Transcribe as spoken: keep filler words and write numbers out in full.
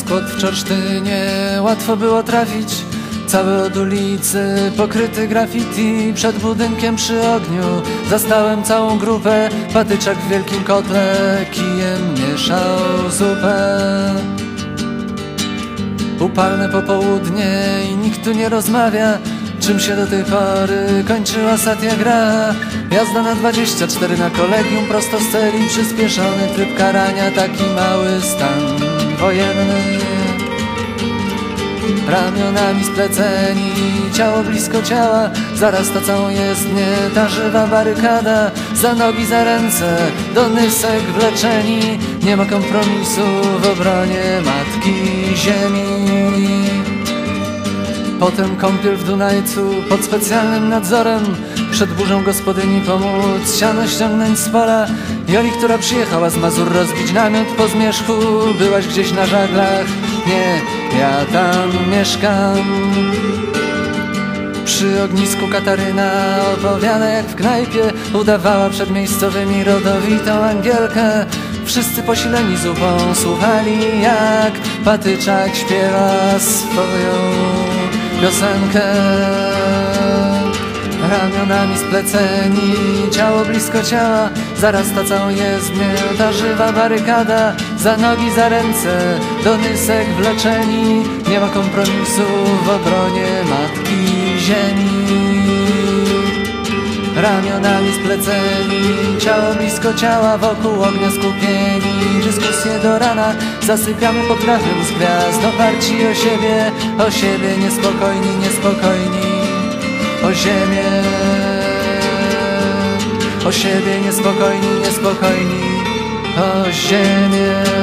skład w Czorsztynie łatwo było trafić. Cały od ulicy pokryty graffiti. Przed budynkiem przy ogniu zastałem całą grupę. Patyczak w wielkim kotle kijem mieszał zupę. Upalne popołudnie i nikt tu nie rozmawia, czym się do tej pory kończyła satyagraha. Jazda na dwadzieścia cztery na kolegium prosto z celi. Przyspieszony tryb karania, taki mały stan wojenny. Ramionami spleceni, ciało blisko ciała, zarasta całą jezdnię ta żywa barykada. Za nogi, za ręce, do nysek wleczeni. Nie ma kompromisu w obronie matki ziemi. Potem kąpiel w Dunajcu pod specjalnym nadzorem. Przed burzą gospodyni pomóc siano ściągnąć z pola. Joli, która przyjechała z Mazur rozbić namiot po zmierzchu. Byłaś gdzieś na żaglach? Nie, ja tam mieszkam. Przy ognisku Kataryna opowiada jak w knajpie. Udawała przed miejscowymi rodowitą Angielkę. Wszyscy posileni zupą słuchali jak Patyczak śpiewa swoją piosenkę. Ramionami spleceni, ciało blisko ciała, zarasta całą jezdnię ta żywa barykada. Za nogi, za ręce, do nysek wleczeni. Nie ma kompromisu w obronie matki ziemi. Ramionami spleceni, ciało blisko ciała, wokół ognia skupieni. Dyskusje do rana, zasypiamy pod dachem z gwiazd. Oparci o siebie, o siebie, niespokojni, niespokojni. O ziemię, o siebie, niespokojni, niespokojni. O ziemię.